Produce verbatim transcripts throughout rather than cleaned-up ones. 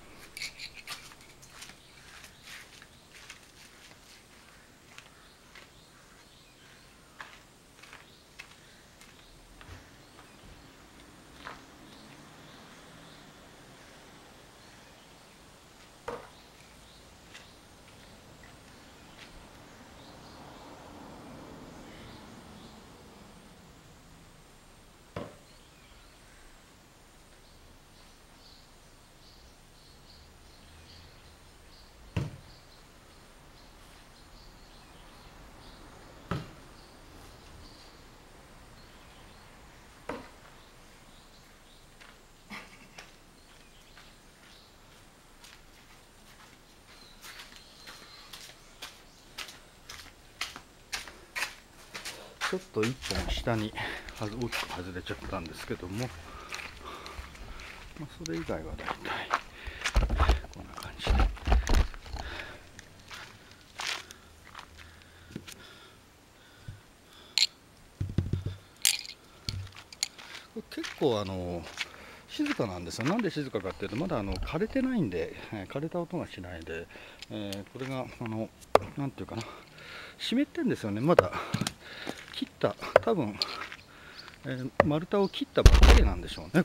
ちょっといっぽん下に大きく外れちゃったんですけども、まあ、それ以外はだいたいこんな感じで。結構あの静かなんですよ。なんで静かかっていうと、まだあの枯れてないんで、えー、枯れた音がしないで、えー、これがあのなんていうかな、湿ってんですよね。まだ切った多分、えー、丸太を切ったばっかりなんでしょうね。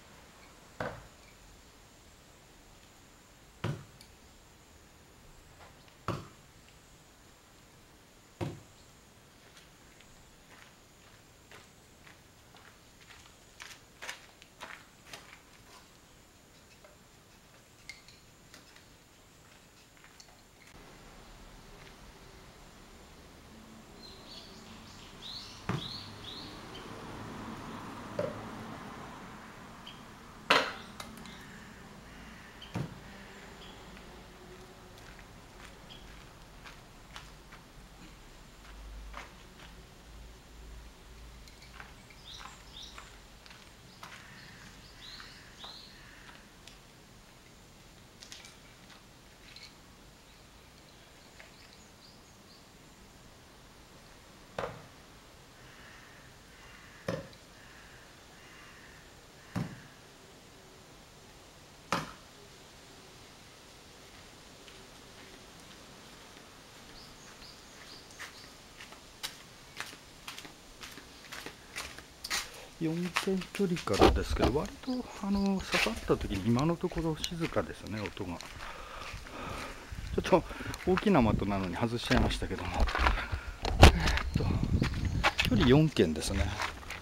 よんけん距離からですけど、割とあの刺さった時に今のところ静かですね、音が。ちょっと大きな的なのに外しちゃいましたけども、えっと距離よんけんですね。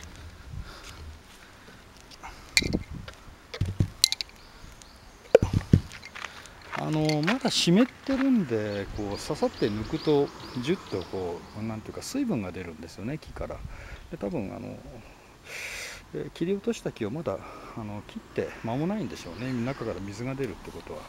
あのまだ湿ってるんで、こう刺さって抜くとジュッとこうなんていうか水分が出るんですよね、木から。で多分あの切り落とした木をまだあの切って間もないんでしょうね、中から水が出るってことは。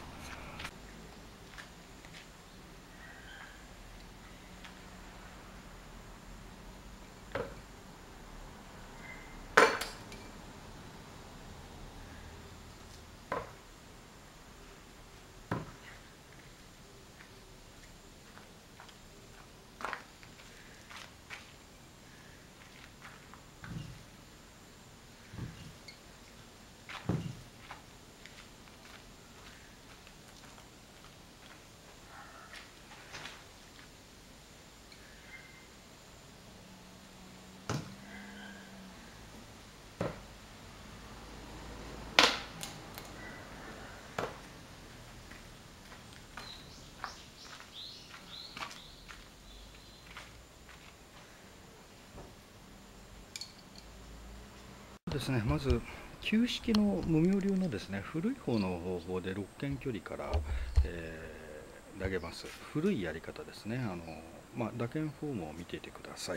ですね、まず旧式の無名流のですね、古い方の方法でろっけん距離から、えー、投げます。古いやり方ですね。あのまあ、打剣フォームを見ていてください。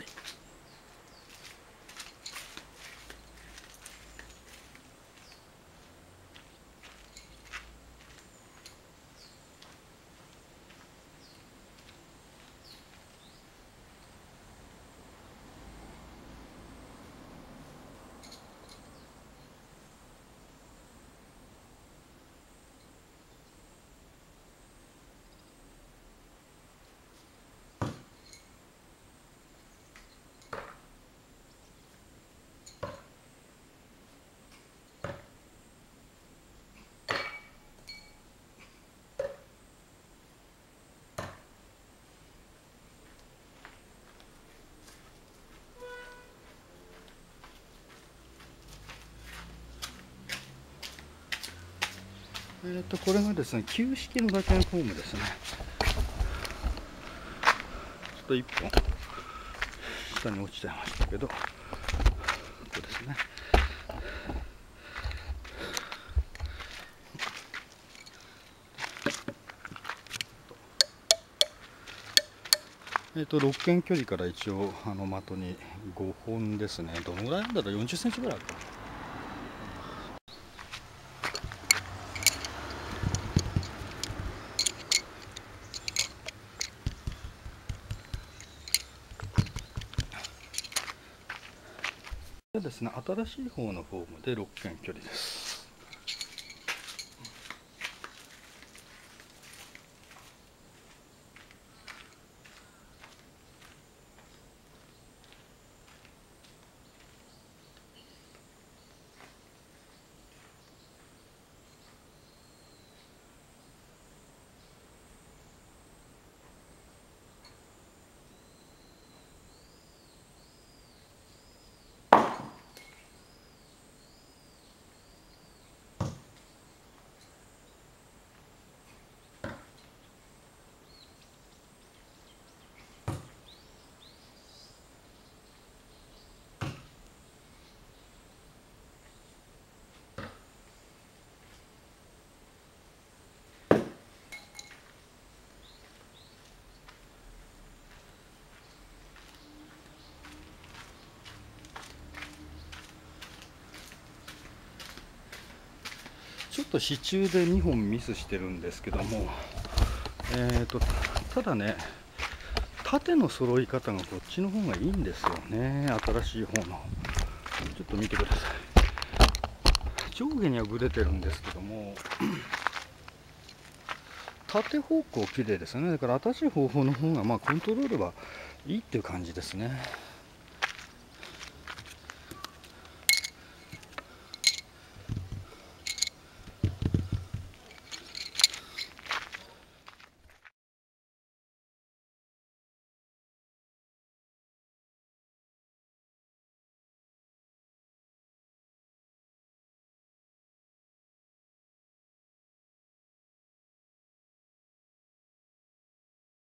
えっとこれがですね旧式の打鍵フォームですね。ちょっといっぽん下に落ちちゃいましたけど、ここですね。えっとろっけん距離から一応あの的にごほんですね。どのぐらいなんだろう、よんじゅっセンチぐらいあるかな。でですね、新しい方のフォームでろっけん距離です。ちょっと支柱でにほんミスしてるんですけども、えーとただね、縦の揃い方がこっちの方がいいんですよね、新しい方の。ちょっと見てください。上下にはぶれてるんですけども、縦方向綺麗ですね。だから新しい方法の方がまあコントロールはいいっていう感じですね。